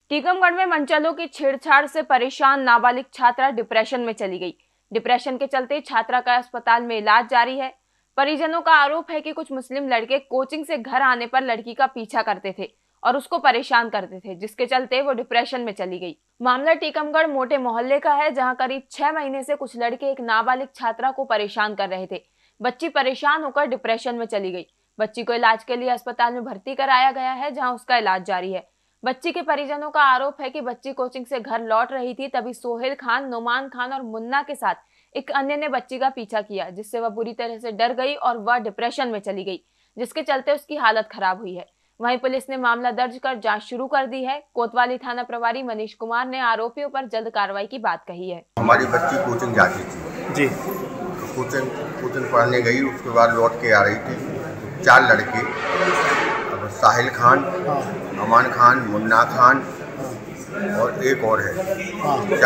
टीकमगढ़ में मनचलों की छेड़छाड़ से परेशान नाबालिग छात्रा डिप्रेशन में चली गई। डिप्रेशन के चलते छात्रा का अस्पताल में इलाज जारी है। परिजनों का आरोप है कि कुछ मुस्लिम लड़के कोचिंग से घर आने पर लड़की का पीछा करते थे और उसको परेशान करते थे, जिसके चलते वो डिप्रेशन में चली गई। मामला टीकमगढ़ मोटे मोहल्ले का है, जहां करीब 6 महीने से कुछ लड़के एक नाबालिग छात्रा को परेशान कर रहे थे। बच्ची परेशान होकर डिप्रेशन में चली गई। बच्ची को इलाज के लिए अस्पताल में भर्ती कराया गया है, जहां उसका इलाज जारी है। बच्ची के परिजनों का आरोप है कि बच्ची कोचिंग से घर लौट रही थी, तभी सोहेल खान, नुमान खान और मुन्ना के साथ एक अन्य ने बच्ची का पीछा किया, जिससे वह बुरी तरह से डर गई और वह डिप्रेशन में चली गई, जिसके चलते उसकी हालत खराब हुई है। वहीं पुलिस ने मामला दर्ज कर जांच शुरू कर दी है। कोतवाली थाना प्रभारी मनीष कुमार ने आरोपियों पर जल्द कार्रवाई की बात कही है। हमारी बच्ची कोचिंग जाती थी जी, तो कोचिंग पढ़ने गई, उसके बाद लौट के आ रही थी। 4 लड़के, साहिल खान, अमान खान, मुन्ना खान और एक और है,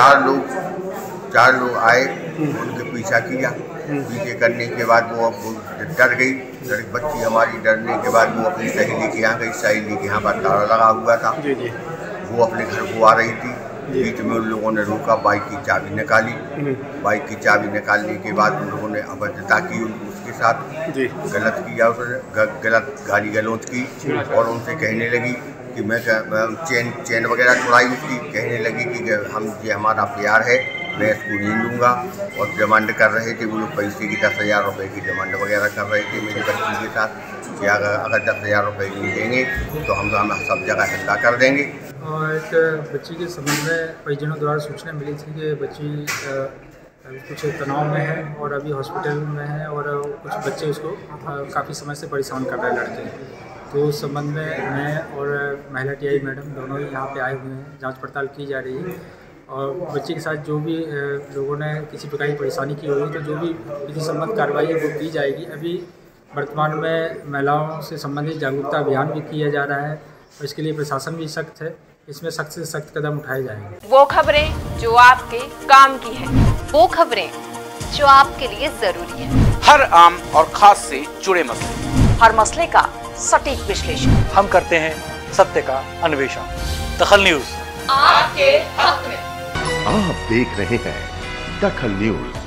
4 लोग आए, उनके पीछा किया। पीछे करने के बाद वो डर गई। बच्ची हमारी डरने के बाद वो अपनी सहेली के यहाँ गई। सहेली के यहाँ पर ताला लगा हुआ था। वो अपने घर को आ रही थी। बीच में उन लोगों ने रोका, बाइक की चाबी निकाली। बाइक की चाबी निकालने के बाद उन लोगों ने अभद्रता की, उसके साथ गलत किया, उसने गलत गाली गलौज की और उनसे कहने लगी कि मैं चेन वगैरह छुड़ाई उसकी। कहने लगी कि हम ये हमारा प्यार है, मैं इसको नहीं लूँगा। और डिमांड कर रहे थे वो लोग पैसे की, 10,000 रुपये की डिमांड वगैरह कर रहे थे मेरी बच्ची के साथ कि अगर 10,000 रुपये नहीं देंगे तो हम सब जगह हिस्सा कर देंगे। और एक बच्ची के संबंध में परिजनों द्वारा सूचना मिली थी कि बच्ची कुछ तनाव में है और अभी हॉस्पिटल में है और कुछ बच्चे उसको काफ़ी समय से परेशान कर रहे हैं लड़के। तो उस संबंध में मैं और महिला टीआई मैडम दोनों ही यहाँ पे आए हुए हैं। जांच पड़ताल की जा रही है और बच्चे के साथ जो भी लोगों ने किसी प्रकार की परेशानी की होगी तो जो भी विधि सम्मत कार्रवाई है वो की जाएगी। अभी वर्तमान में महिलाओं से संबंधित जागरूकता अभियान भी किया जा रहा है और इसके लिए प्रशासन भी सख्त है। इसमें सख्त से सख्त कदम उठाए जाएंगे। वो खबरें जो आपके काम की है, वो खबरें जो आपके लिए जरूरी है, हर आम और खास से जुड़े मसले, हर मसले का सटीक विश्लेषण हम करते हैं, सत्य का अन्वेषण। दखल न्यूज आपके हक में। आप देख रहे हैं दखल न्यूज।